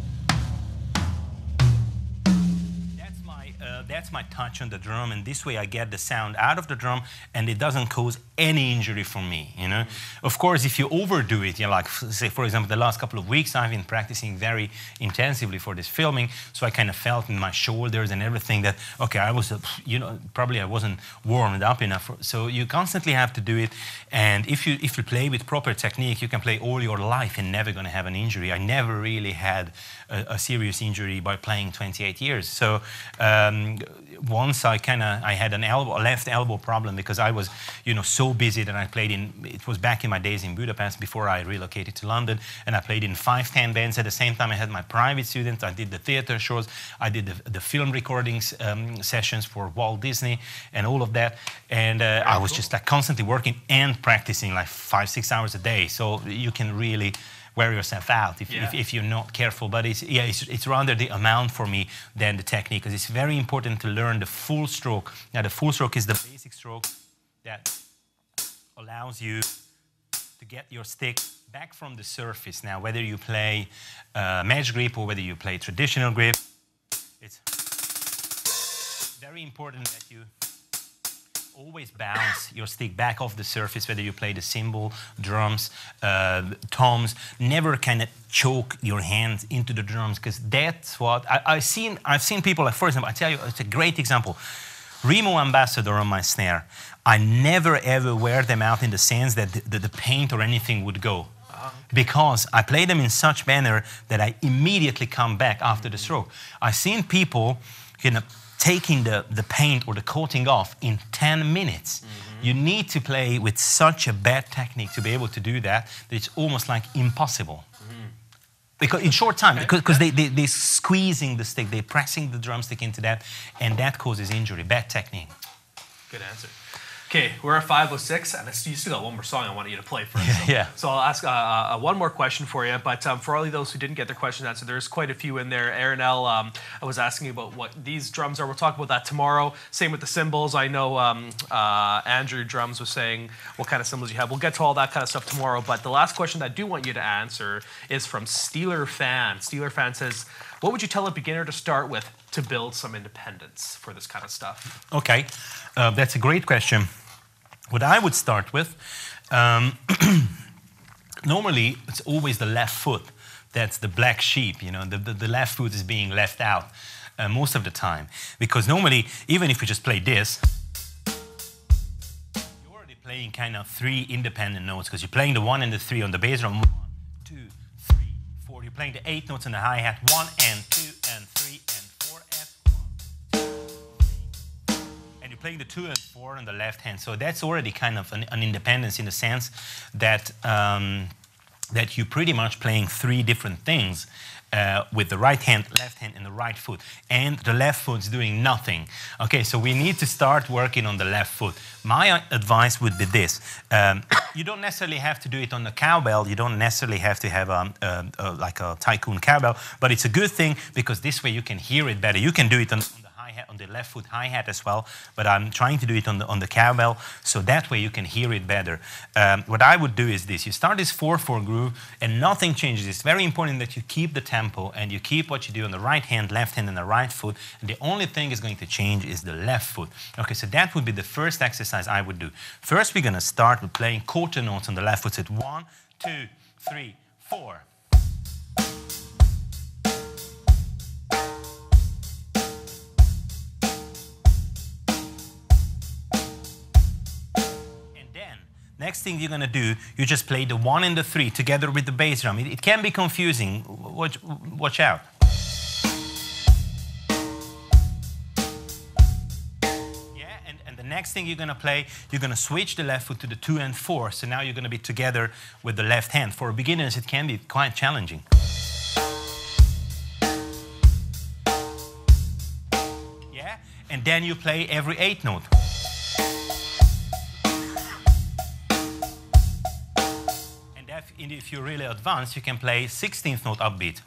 That's my, uh, that's my touch on the drum, and this way I get the sound out of the drum, and it doesn't cause any injury for me, you know. Mm-hmm. Of course, if you overdo it, you know, like, say, for example, the last couple of weeks, I've been practicing very intensively for this filming, so I kind of felt in my shoulders and everything that, okay, I was, uh, you know, probably I wasn't warmed up enough. For, so you constantly have to do it, and if you, if you play with proper technique, you can play all your life and never going to have an injury. I never really had a, a serious injury by playing twenty-eight years. So um, once I kind of, I had an elbow, a left elbow problem because I was, you know, so busy that I played in, it was back in my days in Budapest before I relocated to London, and I played in five, ten bands at the same time. I had my private students, I did the theater shows, I did the, the film recordings um, sessions for Walt Disney and all of that, and uh, I was just like constantly working and practicing like five, six hours a day, so you can really wear yourself out if, yeah. if, if you're not careful. But it's, yeah, it's, it's rather the amount for me than the technique, because it's very important to learn the full stroke. Now, the full stroke is the basic stroke that allows you to get your stick back from the surface. Now, whether you play uh, match grip or whether you play traditional grip, it's very important that you always bounce your stick back off the surface, whether you play the cymbal, drums, uh, toms. Never kind of choke your hands into the drums, because that's what I, I've seen. I've seen people, like, for example, I tell you, it's a great example. Remo Ambassador on my snare. I never ever wear them out in the sense that the, the, the paint or anything would go. Okay. Because I play them in such manner that I immediately come back after the stroke. I've seen people, you know, taking the, the paint or the coating off in ten minutes. Mm-hmm. You need to play with such a bad technique to be able to do that, that it's almost like impossible. Mm-hmm. Because in short time, because, because they, they, they're squeezing the stick, they're pressing the drumstick into that, and that causes injury, bad technique. Good answer. Okay, we're at five oh six, and you still got one more song I want you to play for us. Yeah. So, yeah. so I'll ask uh, uh, one more question for you, but um, for all of those who didn't get their questions answered, there's quite a few in there. Aaron L., um, I was asking about what these drums are. We'll talk about that tomorrow. Same with the cymbals. I know um, uh, Andrew Drums was saying what kind of cymbals you have. We'll get to all that kind of stuff tomorrow, but the last question that I do want you to answer is from Steeler Fan. Steeler Fan says, what would you tell a beginner to start with to build some independence for this kind of stuff? Okay, uh, that's a great question. What I would start with, um, normally it's always the left foot that's the black sheep, you know, the, the, the left foot is being left out uh, most of the time. Because normally, even if you just play this, you're already playing kind of three independent notes, because you're playing the one and the three on the bass drum. One, two, three, four. You're playing the eight notes on the hi-hat. One and two and three and four and one, two, three. And you're playing the two and four on the left hand. So that's already kind of an, an independence in the sense that um, that you're pretty much playing three different things uh, with the right hand, left hand, and the right foot. And the left foot's doing nothing. Okay, so we need to start working on the left foot. My advice would be this. Um, you don't necessarily have to do it on the cowbell. You don't necessarily have to have um, uh, uh, like a tycoon cowbell, but it's a good thing because this way you can hear it better. You can do it on, on the hi-hat, on the left foot hi-hat as well, but I'm trying to do it on the, on the cowbell, so that way you can hear it better. Um, what I would do is this. You start this four four groove and nothing changes. It's very important that you keep the tempo and you keep what you do on the right hand, left hand, and the right foot. And the only thing is going to change is the left foot. Okay, so that would be the first exercise I would do. First, we're going to start with playing quarter notes on the left foot. So it's one, two, three, four. Next thing you're going to do, you just play the one and the three together with the bass drum. It, it can be confusing. Watch, watch out. Yeah, and, and the next thing you're going to play, you're going to switch the left foot to the two and four. So now you're going to be together with the left hand. For beginners, it can be quite challenging. Yeah, and then you play every eighth note. And if you're really advanced, you can play sixteenth note upbeat.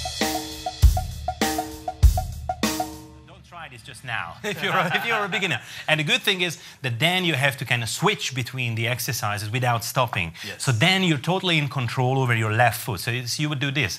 Don't try this just now, if you're, a, if you're a beginner. And the good thing is that then you have to kind of switch between the exercises without stopping. Yes. So then you're totally in control over your left foot. So it's, you would do this.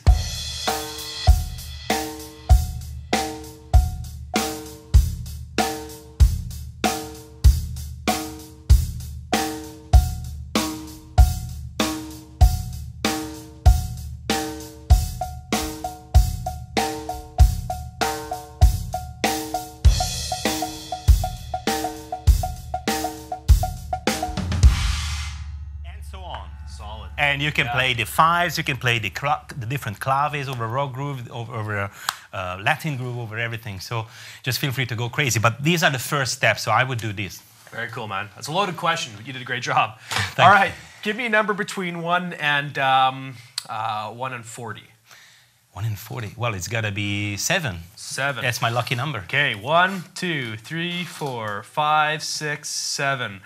And you can yeah. play the fives, you can play the, the different claves over rock groove, over, over uh, Latin groove, over everything. So just feel free to go crazy. But these are the first steps, so I would do this. Very cool, man. That's a loaded question, but you did a great job. All right, give me a number between one and um, uh, one and forty. One and forty. Well, it's got to be seven. Seven. That's my lucky number. Okay, one, two, three, four, five, six, seven.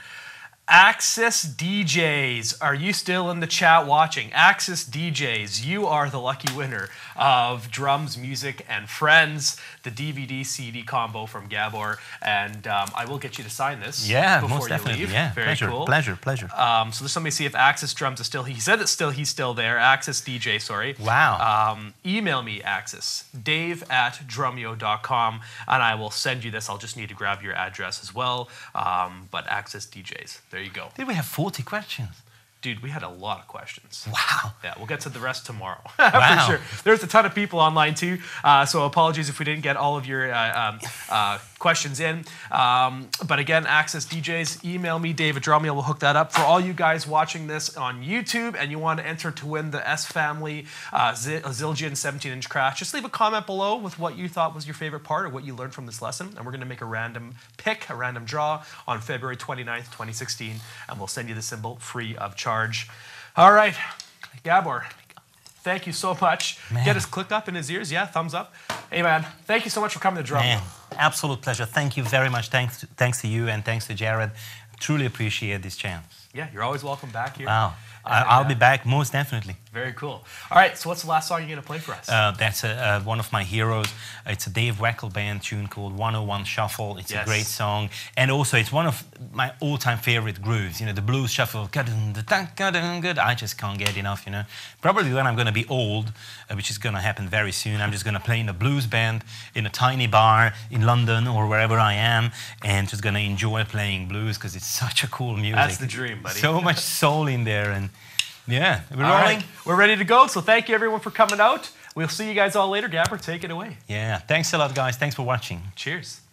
Axis D Js, are you still in the chat watching? Axis D Js, you are the lucky winner of Drums, Music, and Friends, the D V D C D combo from Gabor. And um, I will get you to sign this yeah, before most you definitely. leave. Yeah, Very pleasure, cool. pleasure, pleasure. Um, so just let me see if Axis Drums is still, he said it's still, he's still there. Axis D J, sorry. Wow. Um, email me, Axis, dave at drumeo dot com, and I will send you this. I'll just need to grab your address as well. Um, but Axis D Js, there you go. Did we have forty questions? Dude, we had a lot of questions. Wow. Yeah, we'll get to the rest tomorrow. Wow. For sure. There's a ton of people online too, uh, so apologies if we didn't get all of your uh, um, uh, questions in. Um, but again, Axis D Js, email me, David Drumeo, we'll hook that up. For all you guys watching this on YouTube and you want to enter to win the S Family uh, Zildjian seventeen inch crash, just leave a comment below with what you thought was your favorite part or what you learned from this lesson, and we're going to make a random pick, a random draw on February twenty-ninth, twenty sixteen, and we'll send you the symbol free of charge. All right, Gabor, thank you so much. Man. Get us clicked up in his ears. Yeah, thumbs up. Hey, man, thank you so much for coming to Drum. Man, absolute pleasure. Thank you very much. Thanks to, thanks to you and thanks to Jared. Truly appreciate this chance. Yeah, you're always welcome back here. Wow. And, I'll uh, be back, most definitely. Very cool. All right, so what's the last song you're going to play for us? Uh, that's a, uh, one of my heroes. It's a Dave Weckl band tune called one oh one Shuffle. It's yes. a great song. And also, it's one of my all-time favorite grooves. You know, the blues shuffle. I just can't get enough, you know. Probably when I'm going to be old, uh, which is going to happen very soon, I'm just going to play in a blues band in a tiny bar in London or wherever I am and just going to enjoy playing blues because it's such a cool music. That's the dream, buddy. So much soul in there. And Yeah, we're All rolling. right. We're ready to go. So thank you everyone for coming out. We'll see you guys all later. Gabber, take it away. Yeah, thanks a lot, guys. Thanks for watching. Cheers.